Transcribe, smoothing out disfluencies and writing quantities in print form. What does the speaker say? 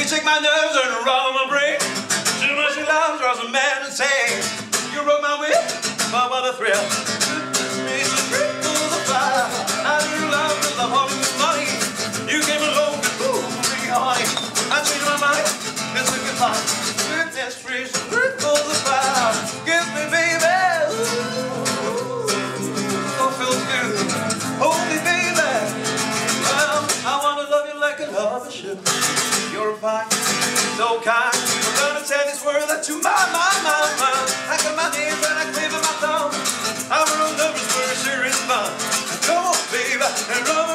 shake my nerves and rattle my brain. Too much love draws a man insane. You broke my will, but what a thrill. It's a trip through the fire. I knew love was the holy money. You came along and moved me, honey. I changed my mind, it's a goodbye. Goodness gracious, trip through the fire. Kiss me, baby. Oh, feels good. Hold me, baby. Well, I wanna love you like a lover should. You're fine, so kind. I'm gonna tell this world that you're mine. I got my knees and I quiver my thumb. I'm real nervous, but it sure is fun. Come on, baby, and run.